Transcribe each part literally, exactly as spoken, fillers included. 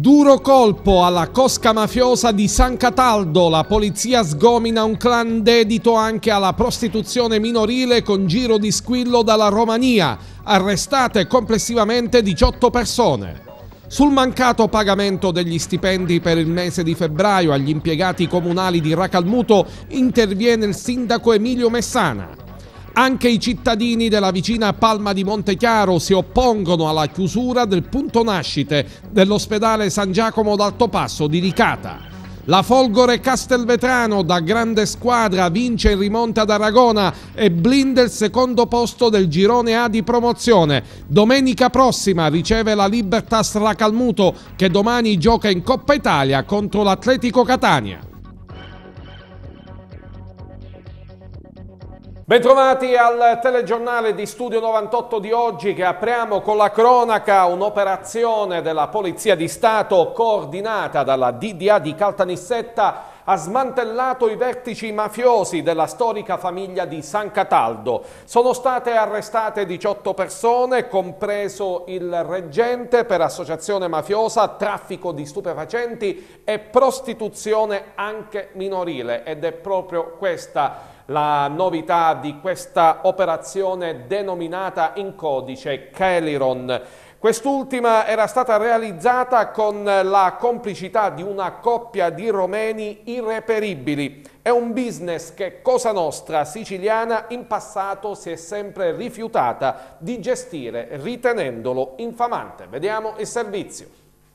Duro colpo alla cosca mafiosa di San Cataldo. La polizia sgomina un clan dedito anche alla prostituzione minorile con giro di squillo dalla Romania. Arrestate complessivamente diciotto persone. Sul mancato pagamento degli stipendi per il mese di febbraio agli impiegati comunali di Racalmuto interviene il sindaco Emilio Messana. Anche i cittadini della vicina Palma di Montechiaro si oppongono alla chiusura del punto nascite dell'ospedale San Giacomo d'Altopasso di Licata. La Folgore Castelvetrano, da grande squadra, vince in rimonta ad Aragona e blinda il secondo posto del girone A di promozione. Domenica prossima riceve la Libertas Racalmuto, che domani gioca in Coppa Italia contro l'Atletico Catania. Bentrovati al telegiornale di Studio novantotto di oggi, che apriamo con la cronaca. Un'operazione della Polizia di Stato coordinata dalla D D A di Caltanissetta ha smantellato i vertici mafiosi della storica famiglia di San Cataldo. Sono state arrestate diciotto persone, compreso il reggente, per associazione mafiosa, traffico di stupefacenti e prostituzione anche minorile, ed è proprio questa la novità di questa operazione denominata in codice Caliron. Quest'ultima era stata realizzata con la complicità di una coppia di romeni irreperibili. È un business che Cosa Nostra siciliana in passato si è sempre rifiutata di gestire, ritenendolo infamante. Vediamo il servizio.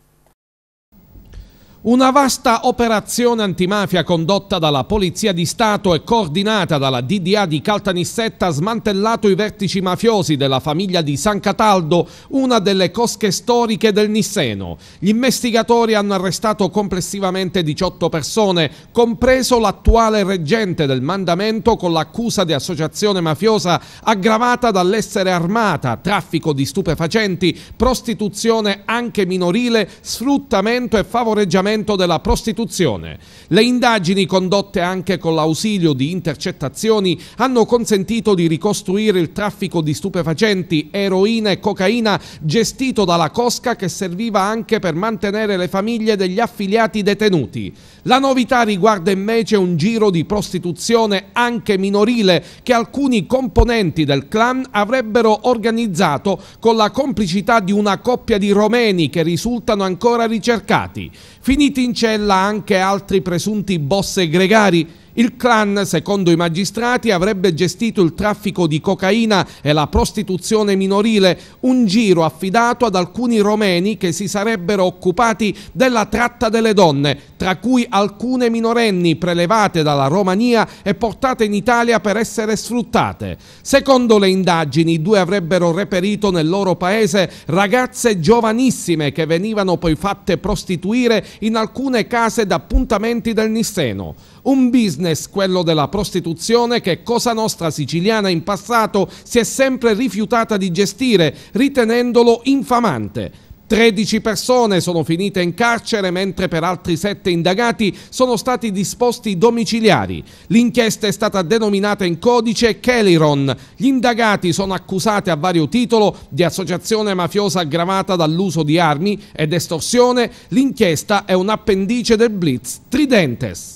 Una vasta operazione antimafia condotta dalla Polizia di Stato e coordinata dalla D D A di Caltanissetta ha smantellato i vertici mafiosi della famiglia di San Cataldo, una delle cosche storiche del Nisseno. Gli investigatori hanno arrestato complessivamente diciotto persone, compreso l'attuale reggente del mandamento, con l'accusa di associazione mafiosa aggravata dall'essere armata, traffico di stupefacenti, prostituzione anche minorile, sfruttamento e favoreggiamento della prostituzione. Le indagini, condotte anche con l'ausilio di intercettazioni, hanno consentito di ricostruire il traffico di stupefacenti, eroina e cocaina gestito dalla cosca, che serviva anche per mantenere le famiglie degli affiliati detenuti. La novità riguarda invece un giro di prostituzione anche minorile che alcuni componenti del clan avrebbero organizzato con la complicità di una coppia di romeni che risultano ancora ricercati. Finiti in cella anche altri presunti boss e gregari, il clan, secondo i magistrati, avrebbe gestito il traffico di cocaina e la prostituzione minorile, un giro affidato ad alcuni romeni che si sarebbero occupati della tratta delle donne, tra cui alcune minorenni prelevate dalla Romania e portate in Italia per essere sfruttate. Secondo le indagini, i due avrebbero reperito nel loro paese ragazze giovanissime che venivano poi fatte prostituire in alcune case d'appuntamenti del Nisseno. Un business, quello della prostituzione, che Cosa Nostra siciliana in passato si è sempre rifiutata di gestire, ritenendolo infamante. tredici persone sono finite in carcere, mentre per altri sette indagati sono stati disposti domiciliari. L'inchiesta è stata denominata in codice Caliron. Gli indagati sono accusati a vario titolo di associazione mafiosa aggravata dall'uso di armi ed estorsione. L'inchiesta è un appendice del Blitz Tridentes.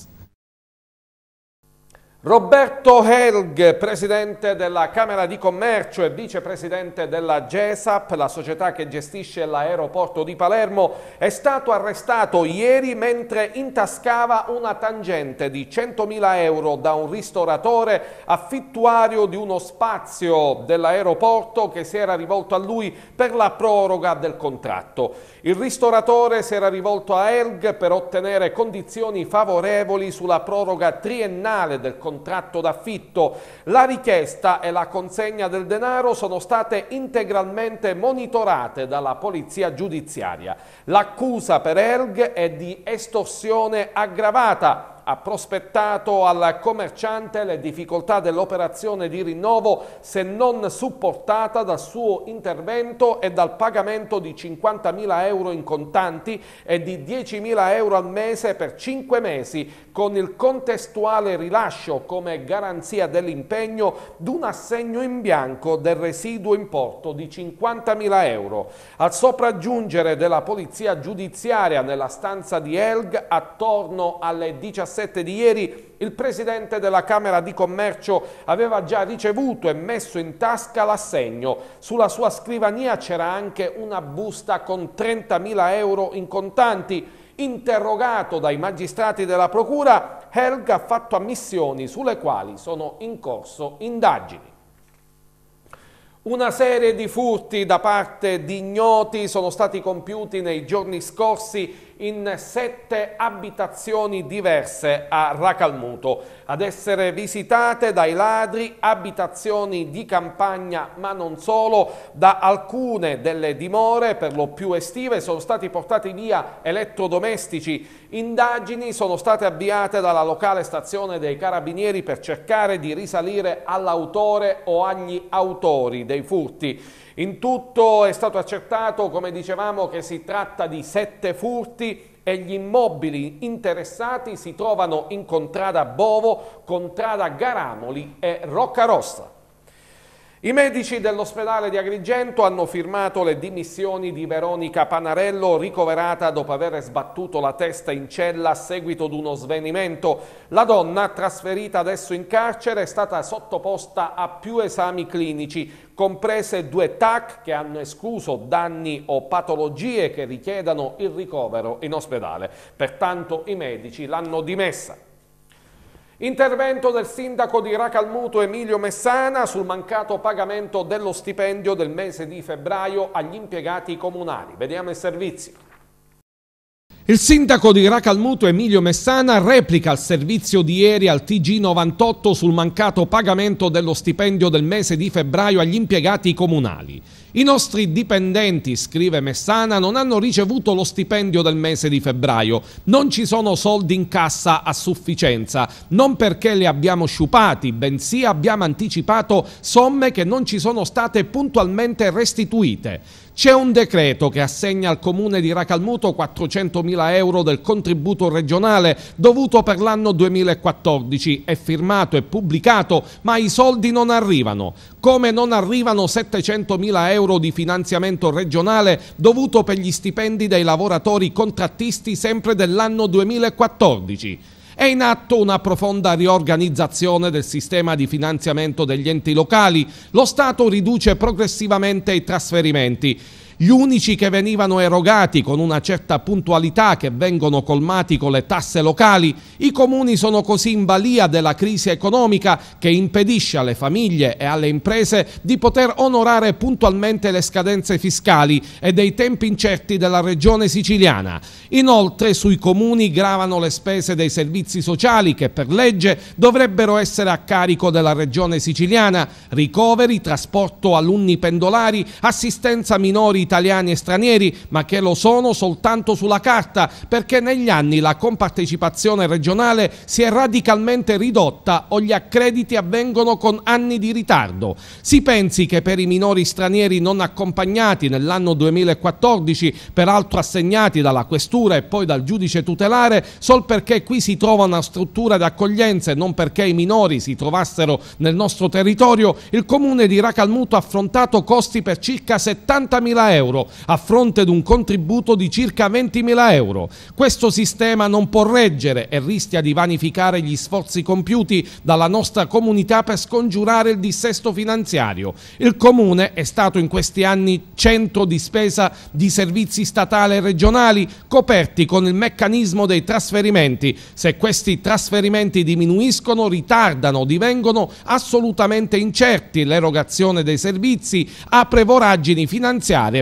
Roberto Helg, presidente della Camera di Commercio e vicepresidente della GESAP, la società che gestisce l'aeroporto di Palermo, è stato arrestato ieri mentre intascava una tangente di centomila euro da un ristoratore affittuario di uno spazio dell'aeroporto che si era rivolto a lui per la proroga del contratto. Il ristoratore si era rivolto a Helg per ottenere condizioni favorevoli sulla proroga triennale del contratto contratto d'affitto. La richiesta e la consegna del denaro sono state integralmente monitorate dalla polizia giudiziaria. L'accusa per Helg è di estorsione aggravata. ha prospettato al commerciante le difficoltà dell'operazione di rinnovo se non supportata dal suo intervento e dal pagamento di cinquantamila euro in contanti e di diecimila euro al mese per cinque mesi, con il contestuale rilascio come garanzia dell'impegno di un assegno in bianco del residuo importo di cinquantamila euro. Al sopraggiungere della polizia giudiziaria nella stanza di Elg attorno alle diciassette di ieri, il presidente della Camera di Commercio aveva già ricevuto e messo in tasca l'assegno. Sulla sua scrivania c'era anche una busta con trentamila euro in contanti. Interrogato dai magistrati della procura, Elg ha fatto ammissioni sulle quali sono in corso indagini. Una serie di furti da parte di ignoti sono stati compiuti nei giorni scorsi in sette abitazioni diverse a Racalmuto. Ad essere visitate dai ladri abitazioni di campagna, ma non solo. Da alcune delle dimore, per lo più estive, sono stati portati via elettrodomestici. Indagini sono state avviate dalla locale stazione dei Carabinieri per cercare di risalire all'autore o agli autori dei furti. In tutto è stato accertato, come dicevamo, che si tratta di sette furti e gli immobili interessati si trovano in contrada Bovo, contrada Garamoli e Roccarossa. I medici dell'ospedale di Agrigento hanno firmato le dimissioni di Veronica Panarello, ricoverata dopo aver sbattuto la testa in cella a seguito di uno svenimento. La donna, trasferita adesso in carcere, è stata sottoposta a più esami clinici, comprese due T A C che hanno escluso danni o patologie che richiedano il ricovero in ospedale. Pertanto i medici l'hanno dimessa. Intervento del sindaco di Racalmuto Emilio Messana sul mancato pagamento dello stipendio del mese di febbraio agli impiegati comunali. Vediamo il servizio. Il sindaco di Racalmuto Emilio Messana replica il servizio di ieri al T G novantotto sul mancato pagamento dello stipendio del mese di febbraio agli impiegati comunali. I nostri dipendenti, scrive Messana, non hanno ricevuto lo stipendio del mese di febbraio. Non ci sono soldi in cassa a sufficienza, non perché li abbiamo sciupati, bensì abbiamo anticipato somme che non ci sono state puntualmente restituite. C'è un decreto che assegna al comune di Racalmuto quattrocentomila euro del contributo regionale dovuto per l'anno duemilaquattordici, è firmato e pubblicato, ma i soldi non arrivano. Come non arrivano settecentomila euro di finanziamento regionale dovuto per gli stipendi dei lavoratori contrattisti sempre dell'anno duemilaquattordici. È in atto una profonda riorganizzazione del sistema di finanziamento degli enti locali. Lo Stato riduce progressivamente i trasferimenti. Gli unici che venivano erogati con una certa puntualità, che vengono colmati con le tasse locali. I comuni sono così in balia della crisi economica che impedisce alle famiglie e alle imprese di poter onorare puntualmente le scadenze fiscali e dei tempi incerti della regione siciliana. Inoltre sui comuni gravano le spese dei servizi sociali che per legge dovrebbero essere a carico della regione siciliana: ricoveri, trasporto alunni pendolari, assistenza minori italiani e stranieri, ma che lo sono soltanto sulla carta, perché negli anni la compartecipazione regionale si è radicalmente ridotta o gli accrediti avvengono con anni di ritardo. Si pensi che per i minori stranieri non accompagnati nell'anno duemilaquattordici, peraltro assegnati dalla questura e poi dal giudice tutelare, sol perché qui si trova una struttura d'accoglienza e non perché i minori si trovassero nel nostro territorio, il comune di Racalmuto ha affrontato costi per circa settantamila euro a fronte di un contributo di circa ventimila euro. Questo sistema non può reggere e rischia di vanificare gli sforzi compiuti dalla nostra comunità per scongiurare il dissesto finanziario. Il comune è stato in questi anni centro di spesa di servizi statali e regionali coperti con il meccanismo dei trasferimenti. Se questi trasferimenti diminuiscono, ritardano, divengono assolutamente incerti l'erogazione dei servizi, apre voragini finanziarie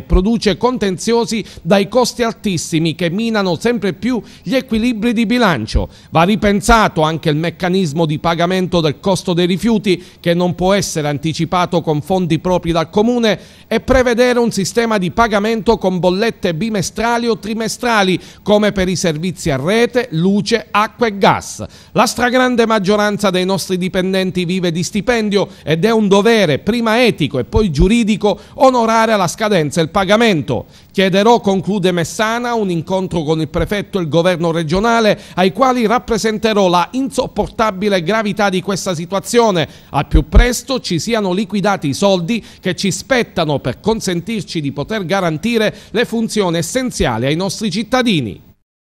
e produce contenziosi dai costi altissimi che minano sempre più gli equilibri di bilancio. Va ripensato anche il meccanismo di pagamento del costo dei rifiuti, che non può essere anticipato con fondi propri dal Comune, e prevedere un sistema di pagamento con bollette bimestrali o trimestrali, come per i servizi a rete, luce, acqua e gas. La stragrande maggioranza dei nostri dipendenti vive di stipendio ed è un dovere, prima etico e poi giuridico, onorare alla scadenza il pagamento. Chiederò, conclude Messana, un incontro con il prefetto e il governo regionale, ai quali rappresenterò la insopportabile gravità di questa situazione. Al più presto ci siano liquidati i soldi che ci spettano per consentirci di poter garantire le funzioni essenziali ai nostri cittadini.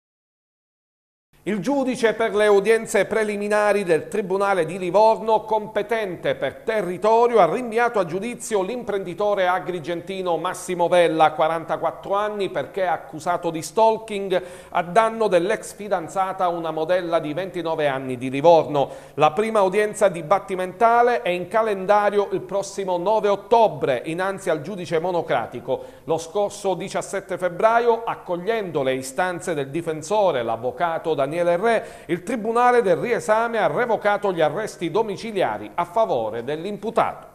Il giudice per le udienze preliminari del Tribunale di Livorno, competente per territorio, ha rinviato a giudizio l'imprenditore agrigentino Massimo Vella, quarantaquattro anni, perché è accusato di stalking a danno dell'ex fidanzata, una modella di ventinove anni di Livorno. La prima udienza dibattimentale è in calendario il prossimo nove ottobre, innanzi al giudice monocratico. Lo scorso diciassette febbraio, accogliendo le istanze del difensore, l'avvocato Daniele Re, il Tribunale del riesame ha revocato gli arresti domiciliari a favore dell'imputato.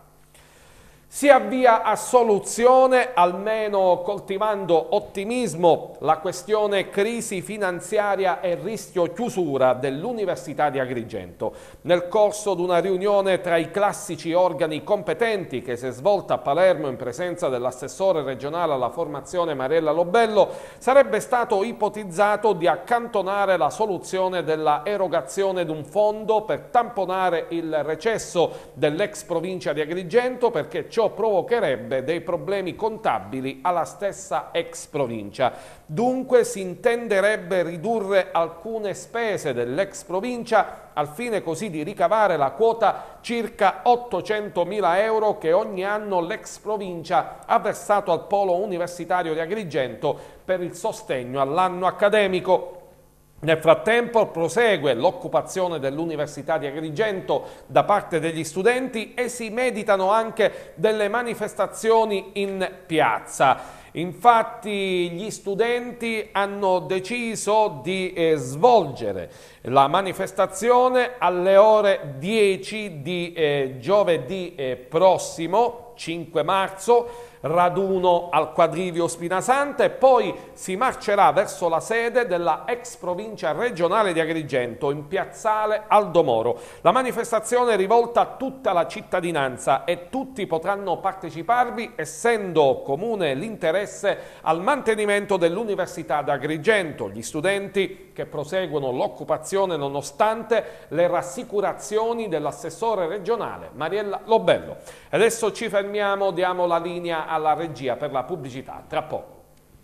Si avvia a soluzione, almeno coltivando ottimismo, la questione crisi finanziaria e rischio chiusura dell'Università di Agrigento. Nel corso di una riunione tra i classici organi competenti che si è svolta a Palermo in presenza dell'assessore regionale alla formazione Mariella Lobello, sarebbe stato ipotizzato di accantonare la soluzione della erogazione di un fondo per tamponare il recesso dell'ex provincia di Agrigento, perché ciò provocherebbe dei problemi contabili alla stessa ex provincia. Dunque si intenderebbe ridurre alcune spese dell'ex provincia al fine così di ricavare la quota circa ottocentomila euro che ogni anno l'ex provincia ha versato al polo universitario di Agrigento per il sostegno all'anno accademico. Nel frattempo prosegue l'occupazione dell'Università di Agrigento da parte degli studenti e si meditano anche delle manifestazioni in piazza. Infatti gli studenti hanno deciso di eh, svolgere la manifestazione alle ore dieci di eh, giovedì eh, prossimo, cinque marzo, raduno al quadrivio Spinasanta, e poi si marcerà verso la sede della ex provincia regionale di Agrigento in piazzale Aldo Moro. La manifestazione è rivolta a tutta la cittadinanza e tutti potranno parteciparvi, essendo comune l'interesse al mantenimento dell'Università d'Agrigento. Gli studenti che proseguono l'occupazione nonostante le rassicurazioni dell'assessore regionale Mariella Lobello. Adesso ci fermiamo, diamo la linea alla regia per la pubblicità. Tra poco.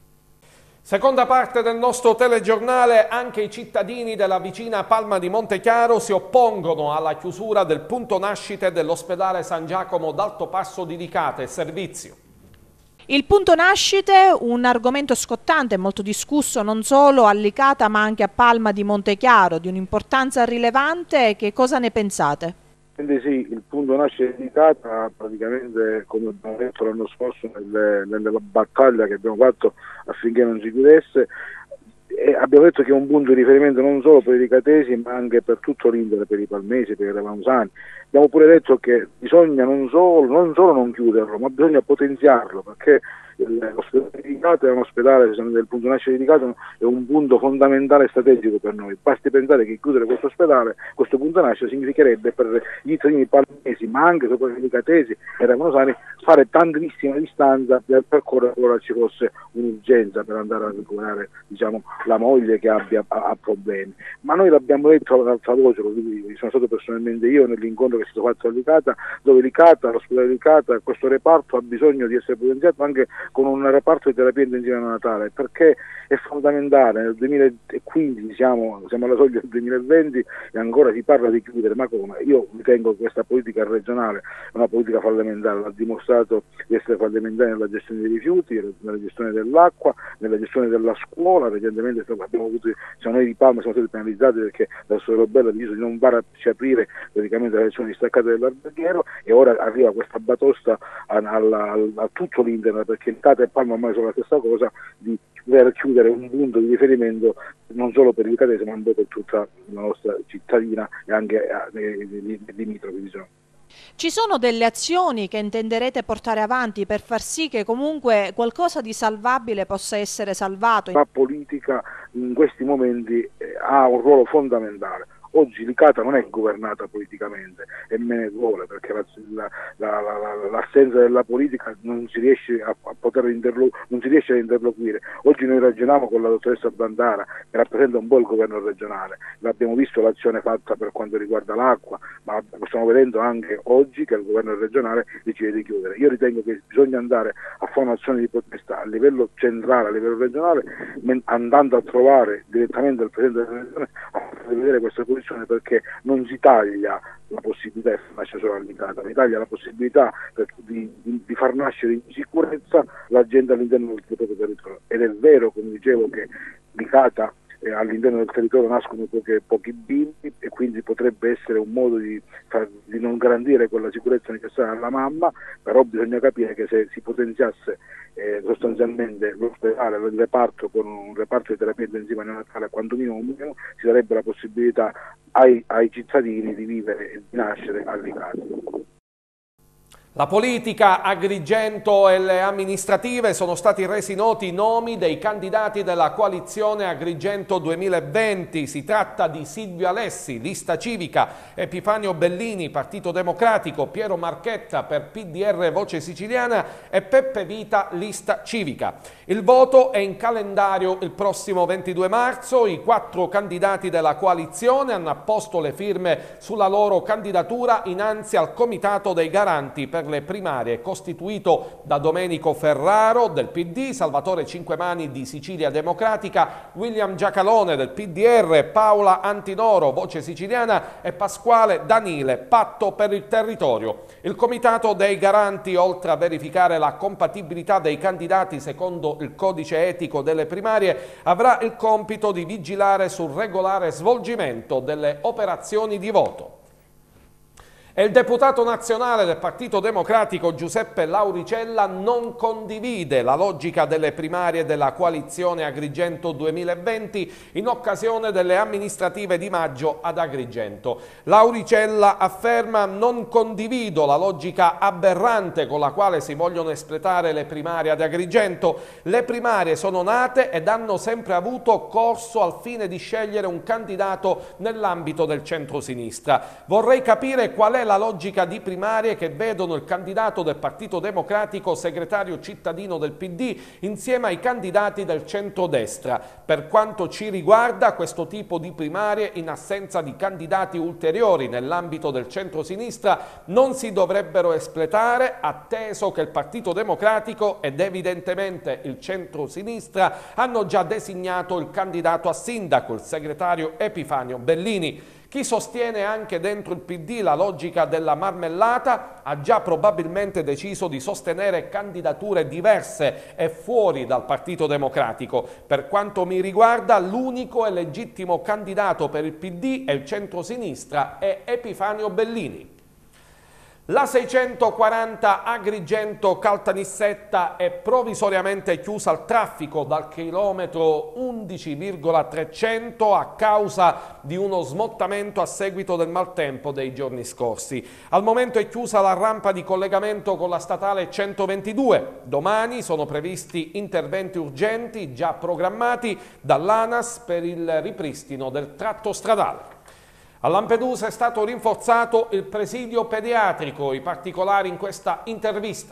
Seconda parte del nostro telegiornale. Anche i cittadini della vicina Palma di Montechiaro si oppongono alla chiusura del punto nascite dell'ospedale San Giacomo d'Altopasso di Licata e Servizio. Il punto nascite, un argomento scottante e molto discusso non solo a Licata ma anche a Palma di Montechiaro, di un'importanza rilevante. Che cosa ne pensate? Quindi sì, il punto nascite di Licata, praticamente, come abbiamo detto l'anno scorso nelle, nella battaglia che abbiamo fatto affinché non si chiudesse, e abbiamo detto che è un punto di riferimento non solo per i licatesi ma anche per tutto l'Indre, per i palmesi, per i revansani. Abbiamo pure detto che bisogna non solo, non solo non chiuderlo, ma bisogna potenziarlo, perché l'ospedale di Licata è un ospedale, del punto nascita di Licata è un punto fondamentale e strategico per noi. Basti pensare che chiudere questo ospedale, questo punto nascita, significherebbe per gli cittadini palmesi, ma anche soprattutto i licatesi e revansani, fare tantissima distanza per percorrere qualora ci fosse un'urgenza per andare a recuperare, diciamo, la moglie che abbia ha, ha problemi. Ma noi l'abbiamo detto ad alta voce, sono stato personalmente io nell'incontro che è stato fatto a Licata, dove Licata, l'ospedale di Licata, questo reparto ha bisogno di essere potenziato anche con un reparto di terapia intensiva neonatale, perché è fondamentale. Nel duemilaquindici siamo, siamo alla soglia del duemilaventi e ancora si parla di chiudere, ma come? Io ritengo che questa politica regionale è una politica fallimentare, l'ha dimostrato di essere fallimentare nella gestione dei rifiuti, nella gestione dell'acqua, nella gestione della scuola. Recentemente abbiamo avuto, siamo noi di Palma siamo stati penalizzati perché la sua Robella ha deciso di non farci aprire praticamente la sezione distaccata dell'alberghiero, e ora arriva questa batosta a, a, a, a tutto l'Internet, perché Licata e Palma ormai sono la stessa cosa, di dover chiudere un punto di riferimento non solo per il Licatese ma anche per tutta la nostra cittadina e anche eh, limitrofi, diciamo. Ci sono delle azioni che intenderete portare avanti per far sì che comunque qualcosa di salvabile possa essere salvato? La politica in questi momenti eh, ha un ruolo fondamentale. Oggi Licata non è governata politicamente e me ne vuole, perché l'assenza la, la, la, la, della politica non si riesce a, a poter interlo, non si riesce a interloquire. Oggi noi ragioniamo con la dottoressa Bandara, che rappresenta un po' il governo regionale. L'abbiamo visto l'azione fatta per quanto riguarda l'acqua, ma stiamo vedendo anche oggi che il governo regionale decide di chiudere. Io ritengo che bisogna andare a fare un'azione di protesta a livello centrale, a livello regionale, andando a trovare direttamente il Presidente della Regione a far vedere questa posizione, perché non si taglia la possibilità di far nascere solo a Licata, si taglia la possibilità di, di, di far nascere in sicurezza la gente all'interno del proprio territorio. Ed è vero, come dicevo, che Licata eh, all'interno del territorio nascono pochi, pochi bimbi e quindi potrebbe essere un modo di, far, di non garantire quella sicurezza necessaria alla mamma, però bisogna capire che se si potenziasse eh, sostanzialmente l'ospedale, il reparto con un reparto di terapia intensiva neonatale quanto minimo, minimo si darebbe la possibilità ai, ai cittadini di vivere e di nascere a Licata. La politica, Agrigento e le amministrative, sono stati resi noti i nomi dei candidati della coalizione Agrigento duemilaventi. Si tratta di Silvio Alessi, lista civica, Epifanio Bellini, Partito Democratico, Piero Marchetta per P D R Voce Siciliana e Peppe Vita, lista civica. Il voto è in calendario il prossimo ventidue marzo. I quattro candidati della coalizione hanno apposto le firme sulla loro candidatura innanzi al Comitato dei Garanti per le primarie, costituito da Domenico Ferraro del P D, Salvatore Cinquemani di Sicilia Democratica, William Giacalone del P D R, Paola Antinoro, Voce Siciliana e Pasquale Danile, Patto per il Territorio. Il Comitato dei Garanti, oltre a verificare la compatibilità dei candidati secondo il codice etico delle primarie, avrà il compito di vigilare sul regolare svolgimento delle operazioni di voto. E il deputato nazionale del Partito Democratico Giuseppe Lauricella non condivide la logica delle primarie della coalizione Agrigento duemilaventi in occasione delle amministrative di maggio ad Agrigento. Lauricella afferma: non condivido la logica aberrante con la quale si vogliono espletare le primarie ad Agrigento. Le primarie sono nate ed hanno sempre avuto corso al fine di scegliere un candidato nell'ambito del centro-sinistra. Vorrei capire qual è la logica di primarie che vedono il candidato del Partito Democratico segretario cittadino del P D insieme ai candidati del centrodestra. Per quanto ci riguarda, questo tipo di primarie, in assenza di candidati ulteriori nell'ambito del centro-sinistra, non si dovrebbero espletare, atteso che il Partito Democratico ed evidentemente il centro-sinistra hanno già designato il candidato a sindaco, il segretario Epifanio Bellini. Chi sostiene anche dentro il P D la logica della marmellata ha già probabilmente deciso di sostenere candidature diverse e fuori dal Partito Democratico. Per quanto mi riguarda, l'unico e legittimo candidato per il P D e il centrosinistra è Epifanio Bellini. La seicentoquaranta Agrigento-Caltanissetta è provvisoriamente chiusa al traffico dal chilometro undici virgola trecento a causa di uno smottamento a seguito del maltempo dei giorni scorsi. Al momento è chiusa la rampa di collegamento con la statale centoventidue. Domani sono previsti interventi urgenti già programmati dall'ANAS per il ripristino del tratto stradale. A Lampedusa è stato rinforzato il presidio pediatrico, i particolari in questa intervista.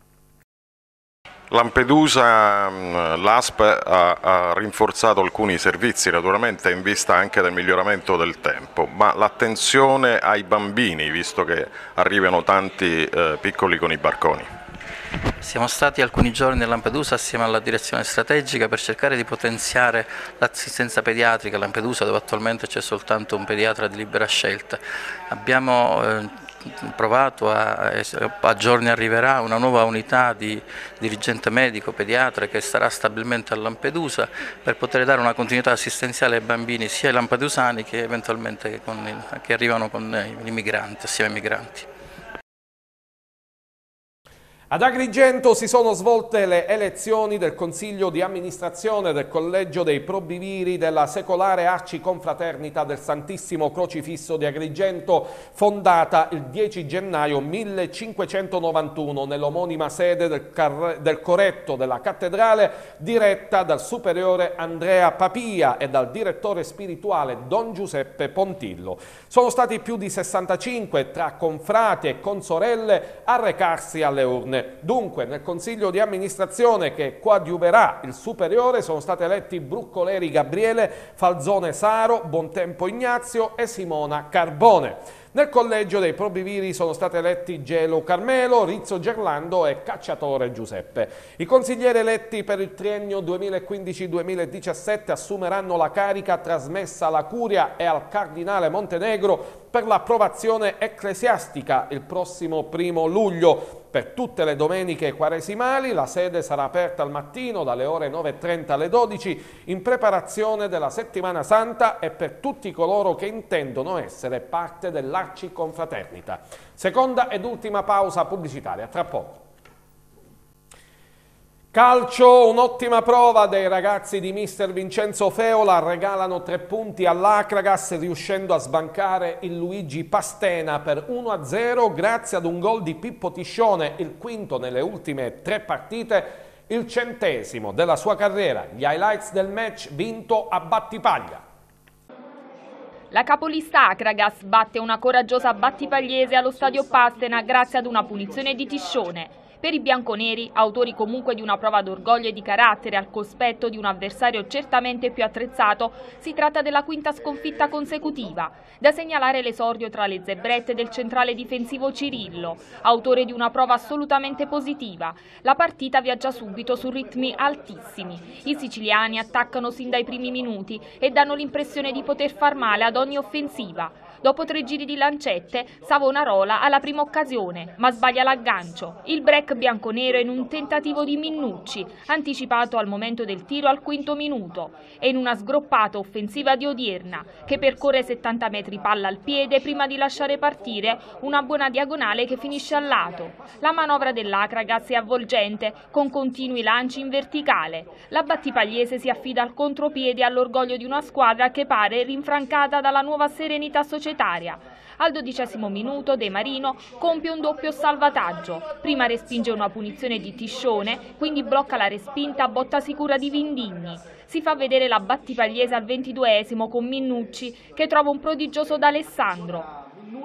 Lampedusa, l'A S P ha, ha rinforzato alcuni servizi, naturalmente in vista anche del miglioramento del tempo, ma l'attenzione ai bambini, visto che arrivano tanti eh, piccoli con i barconi. Siamo stati alcuni giorni a Lampedusa assieme alla direzione strategica per cercare di potenziare l'assistenza pediatrica a Lampedusa, dove attualmente c'è soltanto un pediatra di libera scelta. Abbiamo eh, provato, a, a giorni arriverà una nuova unità di dirigente medico pediatra che starà stabilmente a Lampedusa per poter dare una continuità assistenziale ai bambini sia ai lampedusani che eventualmente con il, che arrivano con i migranti, assieme ai migranti. Ad Agrigento si sono svolte le elezioni del Consiglio di amministrazione del Collegio dei Probiviri della Secolare Arciconfraternita del Santissimo Crocifisso di Agrigento, fondata il dieci gennaio millecinquecentonovantuno nell'omonima sede del, del Coretto della Cattedrale, diretta dal superiore Andrea Papia e dal direttore spirituale Don Giuseppe Pontillo. Sono stati più di sessantacinque tra confrati e consorelle a recarsi alle urne. Dunque, nel Consiglio di amministrazione che coadiuverà il superiore sono stati eletti Bruccoleri Gabriele, Falzone Saro, Bontempo Ignazio e Simona Carbone. Nel collegio dei Probiviri sono stati eletti Gelo Carmelo, Rizzo Gerlando e Cacciatore Giuseppe. I consiglieri eletti per il triennio duemilaquindici duemiladiciassette assumeranno la carica trasmessa alla Curia e al Cardinale Montenegro per l'approvazione ecclesiastica il prossimo primo luglio. Per tutte le domeniche quaresimali la sede sarà aperta al mattino dalle ore nove e trenta alle dodici in preparazione della Settimana Santa e per tutti coloro che intendono essere parte dell'Arciconfraternita. Seconda ed ultima pausa pubblicitaria, tra poco. Calcio, un'ottima prova dei ragazzi di mister Vincenzo Feola, regalano tre punti all'Acragas riuscendo a sbancare il Luigi Pastena per uno a zero grazie ad un gol di Pippo Tiscione, il quinto nelle ultime tre partite, il centesimo della sua carriera. Gli highlights del match vinto a Battipaglia. La capolista Acragas batte una coraggiosa Battipagliese allo stadio Pastena grazie ad una punizione di Tiscione. Per i bianconeri, autori comunque di una prova d'orgoglio e di carattere al cospetto di un avversario certamente più attrezzato, si tratta della quinta sconfitta consecutiva. Da segnalare l'esordio tra le zebrette del centrale difensivo Cirillo, autore di una prova assolutamente positiva. La partita viaggia subito su ritmi altissimi. I siciliani attaccano sin dai primi minuti e danno l'impressione di poter far male ad ogni offensiva. Dopo tre giri di lancette, Savonarola ha la prima occasione, ma sbaglia l'aggancio. Il break bianconero è in un tentativo di Minnucci, anticipato al momento del tiro al quinto minuto, e in una sgroppata offensiva di Odierna, che percorre settanta metri palla al piede prima di lasciare partire una buona diagonale che finisce al lato. La manovra dell'Acragas è avvolgente, con continui lanci in verticale. La Battipagliese si affida al contropiede all'orgoglio di una squadra che pare rinfrancata dalla nuova serenità societaria. Al dodicesimo minuto De Marino compie un doppio salvataggio, prima respinge una punizione di Tiscione, quindi blocca la respinta a botta sicura di Vindigni. Si fa vedere la Battipagliese al ventiduesimo con Minnucci che trova un prodigioso D'Alessandro.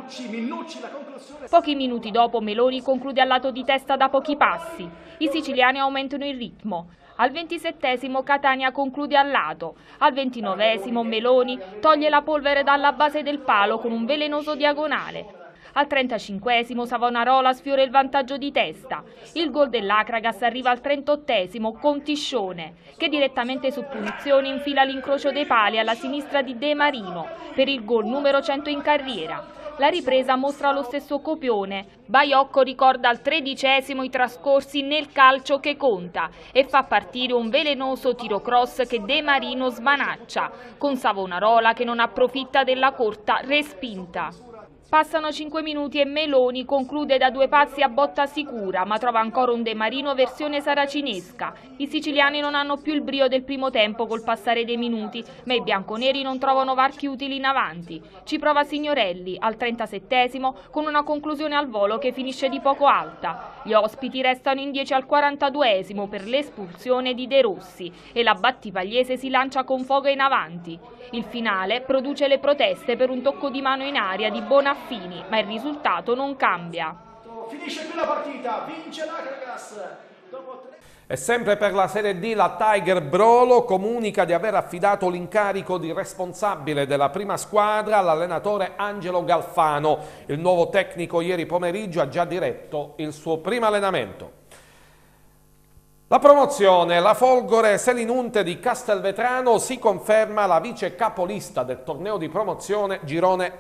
Pochi minuti dopo Meloni conclude al lato di testa da pochi passi. I siciliani aumentano il ritmo. Al ventisettesimo Catania conclude al lato, al ventinovesimo Meloni toglie la polvere dalla base del palo con un velenoso diagonale. Al trentacinquesimo Savonarola sfiora il vantaggio di testa. Il gol dell'Acragas arriva al trentottesimo con Tiscione, che direttamente su punizione infila l'incrocio dei pali alla sinistra di De Marino per il gol numero cento in carriera. La ripresa mostra lo stesso copione. Baiocco ricorda al tredicesimo i trascorsi nel calcio che conta e fa partire un velenoso tiro cross che De Marino smanaccia, con Savonarola che non approfitta della corta respinta. Passano cinque minuti e Meloni conclude da due passi a botta sicura, ma trova ancora un De Marino versione saracinesca. I siciliani non hanno più il brio del primo tempo col passare dei minuti, ma i bianconeri non trovano varchi utili in avanti. Ci prova Signorelli al trentasettesimo con una conclusione al volo che finisce di poco alta. Gli ospiti restano in dieci al quarantaduesimo per l'espulsione di De Rossi e la Battipagliese si lancia con foga in avanti. Il finale produce le proteste per un tocco di mano in aria di Bonaffini, ma il risultato non cambia. Finisce qui la partita, vince l'Acragas. E sempre per la Serie D la Tiger Brolo comunica di aver affidato l'incarico di responsabile della prima squadra all'allenatore Angelo Galfano. Il nuovo tecnico ieri pomeriggio ha già diretto il suo primo allenamento. La promozione, la Folgore Selinunte di Castelvetrano si conferma la vice capolista del torneo di promozione Girone A.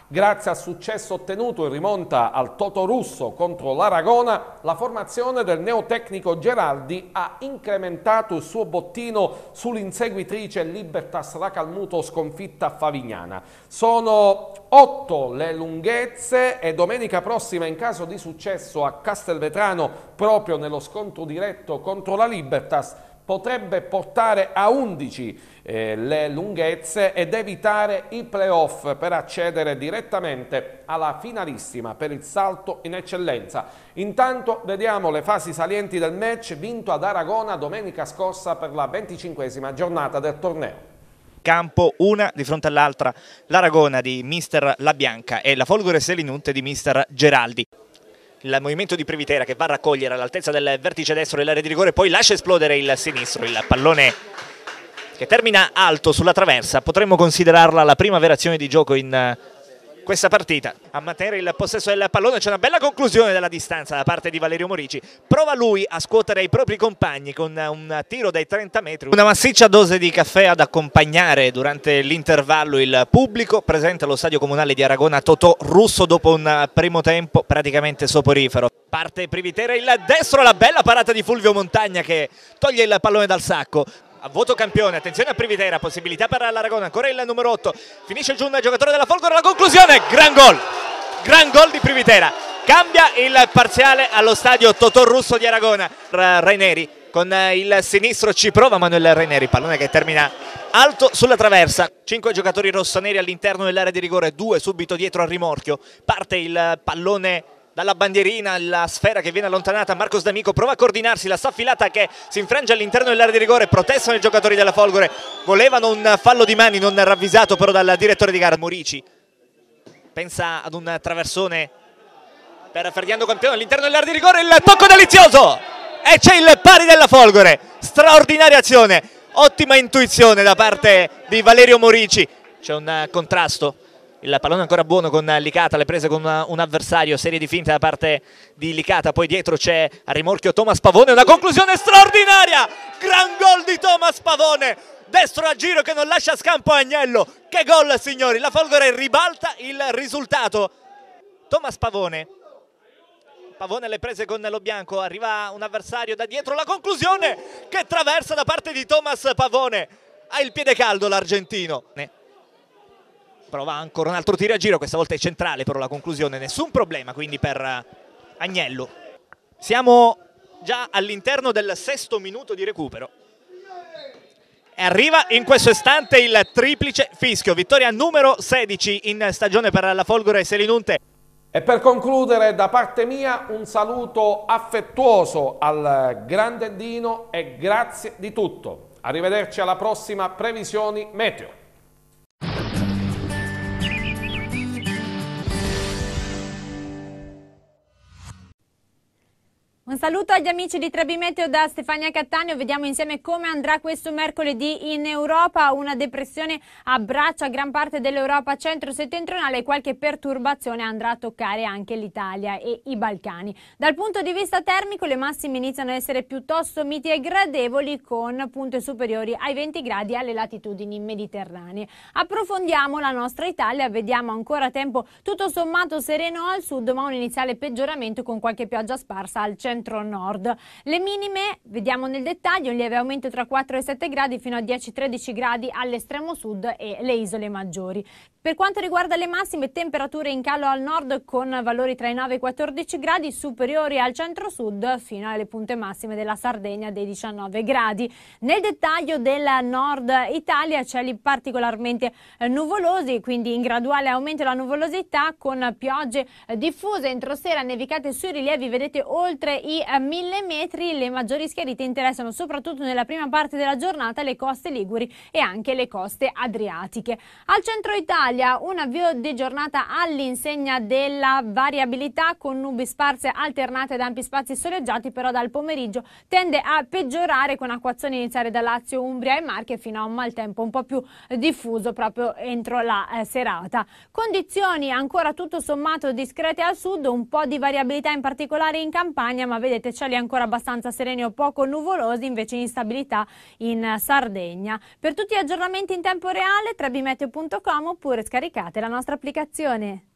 Grazie al successo ottenuto in rimonta al Totorusso contro l'Aragona, la formazione del neotecnico Geraldi ha incrementato il suo bottino sull'inseguitrice Libertas Racalmuto sconfitta a Favignana. Sono otto le lunghezze e domenica prossima, in caso di successo a Castelvetrano, proprio nello scontro diretto contro la Libertas, potrebbe portare a undici eh, le lunghezze ed evitare i playoff per accedere direttamente alla finalissima per il salto in eccellenza. Intanto vediamo le fasi salienti del match vinto ad Aragona domenica scorsa per la venticinquesima giornata del torneo. Campo una di fronte all'altra, l'Aragona di mister La Bianca e la Folgore Selinunte di mister Geraldi. Il movimento di Privitera che va a raccogliere all'altezza del vertice destro dell'area di rigore, poi lascia esplodere il sinistro, il pallone che termina alto sulla traversa. Potremmo considerarla la prima vera azione di gioco in questa partita. A mantenere il possesso del pallone, c'è una bella conclusione della distanza da parte di Valerio Morici. Prova lui a scuotere i propri compagni con un tiro dai trenta metri. Una massiccia dose di caffè ad accompagnare durante l'intervallo il pubblico presente allo stadio comunale di Aragona Totorusso dopo un primo tempo praticamente soporifero. Parte Privitera, il destro, la bella parata di Fulvio Montagna che toglie il pallone dal sacco. A voto campione, attenzione a Privitera, possibilità per l'Aragona, ancora il numero otto, finisce giù un giocatore della Folgore, la conclusione, gran gol, gran gol di Privitera, cambia il parziale allo stadio Totorusso di Aragona. Raineri con il sinistro ci prova Manuel Raineri, pallone che termina alto sulla traversa, cinque giocatori rossoneri all'interno dell'area di rigore, due subito dietro al rimorchio, parte il pallone dalla bandierina, la sfera che viene allontanata, Marcos D'Amico prova a coordinarsi, la staffilata che si infrange all'interno dell'area di rigore, protestano i giocatori della Folgore, volevano un fallo di mani non ravvisato però dal direttore di gara. Morici pensa ad un traversone per Ferdinando Campione all'interno dell'area di rigore, il tocco delizioso e c'è il pari della Folgore, straordinaria azione, ottima intuizione da parte di Valerio Morici, c'è un contrasto. Il pallone ancora buono con Licata, le prese con un avversario, serie di finte da parte di Licata, poi dietro c'è a rimorchio Thomas Pavone, una conclusione straordinaria, gran gol di Thomas Pavone, destro a giro che non lascia scampo a Agnello, che gol signori, la Folgore ribalta il risultato. Thomas Pavone, Pavone le prese con lo bianco, arriva un avversario da dietro, la conclusione che traversa da parte di Thomas Pavone, ha il piede caldo l'argentino. Prova ancora un altro tiro a giro, questa volta è centrale però la conclusione, nessun problema quindi per Agnello. Siamo già all'interno del sesto minuto di recupero e arriva in questo istante il triplice fischio, vittoria numero sedici in stagione per la Folgore Selinunte. E per concludere da parte mia un saluto affettuoso al grande Dino e grazie di tutto. Arrivederci alla prossima previsioni meteo. Un saluto agli amici di Trebi Meteo da Stefania Cattaneo, vediamo insieme come andrà questo mercoledì in Europa. Una depressione abbraccia gran parte dell'Europa centro-settentrionale e qualche perturbazione andrà a toccare anche l'Italia e i Balcani. Dal punto di vista termico le massime iniziano ad essere piuttosto miti e gradevoli con punte superiori ai venti gradi alle latitudini mediterranee. Approfondiamo la nostra Italia, vediamo ancora tempo tutto sommato sereno al sud ma un iniziale peggioramento con qualche pioggia sparsa al centro nord. Le minime, vediamo nel dettaglio, un lieve aumento tra quattro e sette gradi fino a dieci tredici gradi all'estremo sud e le isole maggiori. Per quanto riguarda le massime, temperature in calo al nord con valori tra i nove e i quattordici gradi, superiori al centro-sud fino alle punte massime della Sardegna dei diciannove gradi. Nel dettaglio del nord Italia cieli particolarmente eh, nuvolosi, quindi in graduale aumento la nuvolosità con piogge eh, diffuse entro sera, nevicate sui rilievi, vedete oltre i eh, mille metri. Le maggiori schiarite interessano soprattutto nella prima parte della giornata le coste liguri e anche le coste adriatiche. Al centro Italia un avvio di giornata all'insegna della variabilità con nubi sparse alternate ad ampi spazi soleggiati, però dal pomeriggio tende a peggiorare con acquazzoni iniziare da Lazio, Umbria e Marche fino a un maltempo un po' più diffuso proprio entro la eh, serata. Condizioni ancora tutto sommato discrete al sud, un po' di variabilità in particolare in Campania, ma vedete cieli ancora abbastanza sereni o poco nuvolosi, invece instabilità in Sardegna. Per tutti gli aggiornamenti in tempo reale trebimeteo punto com oppure scaricate la nostra applicazione.